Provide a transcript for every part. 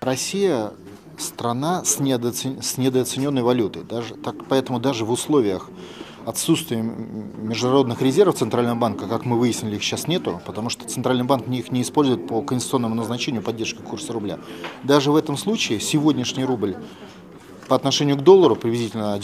Россия страна с недооцененной валютой. Поэтому даже в условиях отсутствия международных резервов Центрального банка, как мы выяснили, их сейчас нету, потому что Центральный банк их не использует по конституционному назначению поддержки курса рубля. Даже в этом случае сегодняшний рубль по отношению к доллару, приблизительно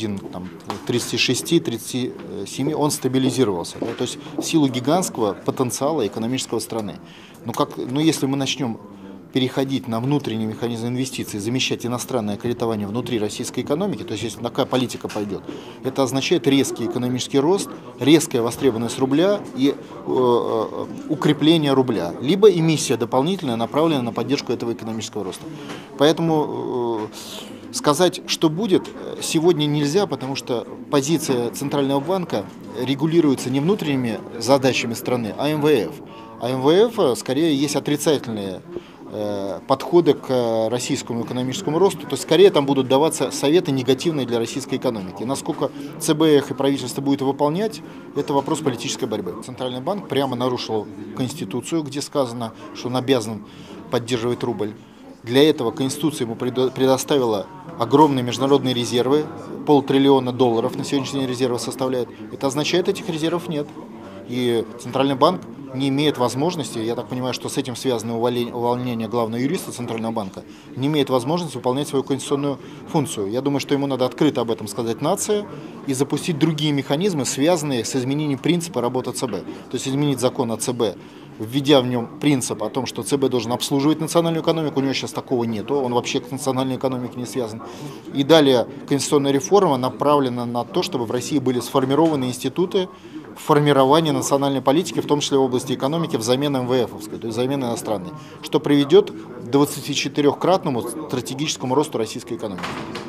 36-37, он стабилизировался. Да? То есть в силу гигантского потенциала экономического страны. Но если мы начнем переходить на внутренний механизм инвестиций, замещать иностранное кредитование внутри российской экономики, то есть если такая политика пойдет, это означает резкий экономический рост, резкая востребованность рубля и укрепление рубля, либо эмиссия дополнительная, направленная на поддержку этого экономического роста. Поэтому сказать, что будет, сегодня нельзя, потому что позиция Центрального банка регулируется не внутренними задачами страны, а МВФ. А МВФ скорее есть отрицательные подходы к российскому экономическому росту, то скорее там будут даваться советы негативные для российской экономики. Насколько ЦБ и правительство будет выполнять, это вопрос политической борьбы. Центральный банк прямо нарушил Конституцию, где сказано, что он обязан поддерживать рубль. Для этого Конституция ему предоставила огромные международные резервы, $500 триллиона на сегодняшний день резервы составляют. Это означает, этих резервов нет. И Центральный банк не имеет возможности, я так понимаю, что с этим связано увольнение главного юриста Центрального банка, не имеет возможности выполнять свою конституционную функцию. Я думаю, что ему надо открыто об этом сказать нации и запустить другие механизмы, связанные с изменением принципа работы ЦБ. То есть изменить закон о ЦБ, введя в нем принцип о том, что ЦБ должен обслуживать национальную экономику, у него сейчас такого нету, он вообще к национальной экономике не связан. И далее конституционная реформа направлена на то, чтобы в России были сформированы институты формирования национальной политики, в том числе в области экономики, взамен МВФовской, то есть взамен иностранной, что приведет к 24-кратному стратегическому росту российской экономики.